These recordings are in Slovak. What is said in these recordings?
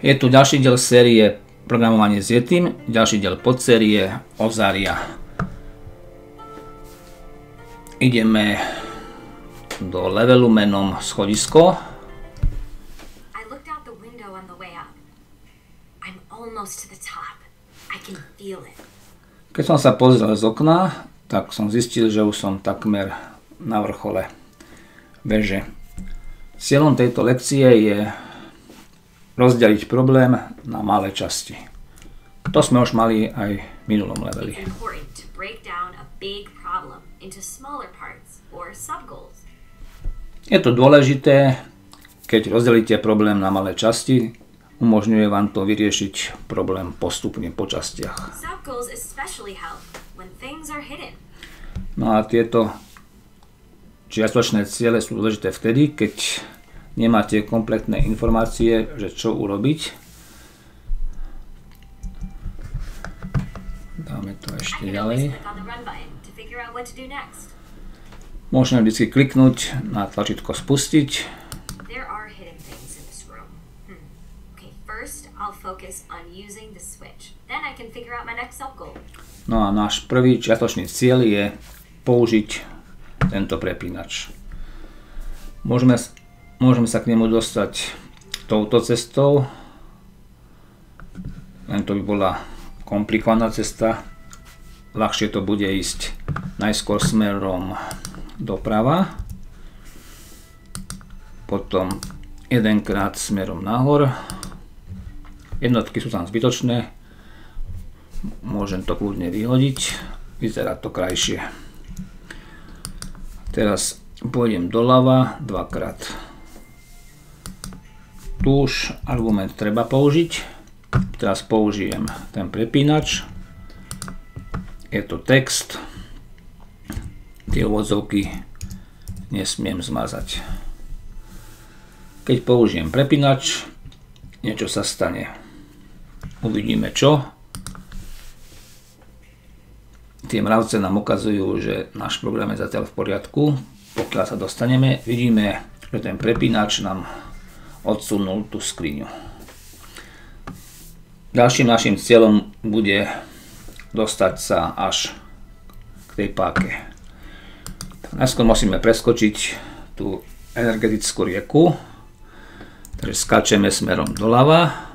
Je tu ďalší diel série Programovanie s Yetim, ďalší diel podsérie Ozaria. Ideme do levelu menom Schodisko. Keď som sa pozrel z okna, tak som zistil, že už som takmer na vrchole veže. Cieľom tejto lekcie je rozdeliť problém na malé časti. To sme už mali aj v minulom leveli. Je to dôležité, keď rozdelíte problém na malé časti, umožňuje vám to vyriešiť problém postupne po častiach. No a tieto čiastočné ciele sú dôležité vtedy, keď nemáte kompletné informácie, že čo urobiť. Dáme to ešte ďalej. Môžeme vždy kliknúť na tlačítko spustiť. No a náš prvý čiastočný cieľ je použiť tento prepínač. Môžeme sa k nemu dostať touto cestou, len to by bola komplikovaná cesta. Ľahšie to bude ísť najskôr smerom doprava, potom jedenkrát smerom nahor. Jednotky sú tam zbytočné, môžem to kľudne vyhodiť, vyzerá to krajšie. Teraz pôjdem doľava dvakrát. Tu už argument treba použiť. Teraz použijem ten prepínač. Je to text. Tie úvodzovky nesmiem zmazať. Keď použijem prepínač, niečo sa stane. Uvidíme čo. Tie mravce nám ukazujú, že náš program je zatiaľ v poriadku. Pokiaľ sa dostaneme, vidíme, že ten prepínač nám odsunul tú skriňu. Ďalším našim cieľom bude dostať sa až k tej páke. Najskôr musíme preskočiť tú energetickú rieku. Takže skáčeme smerom doľava.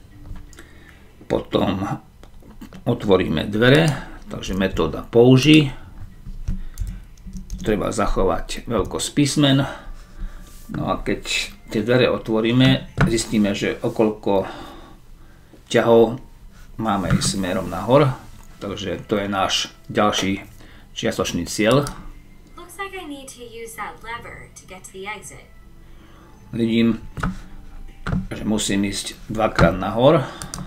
Potom otvoríme dvere, takže metóda použij. Treba zachovať veľkosť písmen. No a keď tie dvere otvoríme, zistíme, že okolko ťahov máme ísť smerom nahor. Takže to je náš ďalší čiastočný cieľ. Vidím, že musím ísť dvakrát nahor.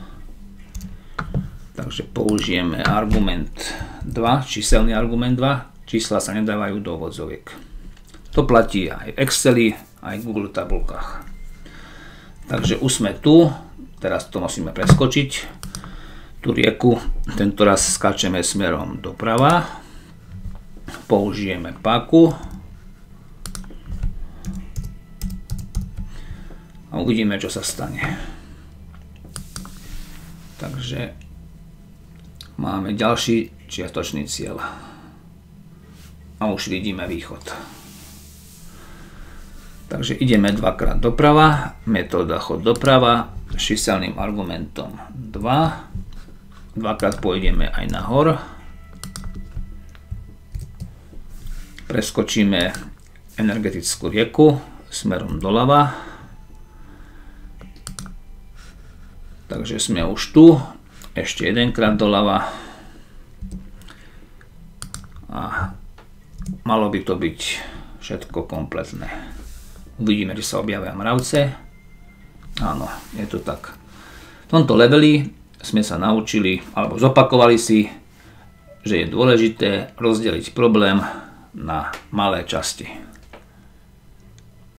Takže použijeme argument 2, číselný argument 2. Čísla sa nedávajú do úvodzoviek. To platí aj v Exceli, aj v Google tabulkách. Takže už sme tu. Teraz to musíme preskočiť. Tú rieku, tento raz skáčeme smerom doprava. Použijeme páku. A uvidíme, čo sa stane. Takže máme ďalší čiastočný cieľ. A už vidíme východ. Takže ideme dvakrát doprava. Metóda chod doprava. Číselným argumentom 2. Dvakrát pôjdeme aj nahor. Preskočíme energetickú rieku smerom doľava. Takže sme už tu. Ešte jedenkrát doľava. A malo by to byť všetko kompletné. Uvidíme, či sa objavia mravce. Áno, je to tak. V tomto leveli sme sa naučili, alebo zopakovali si, že je dôležité rozdeliť problém na malé časti.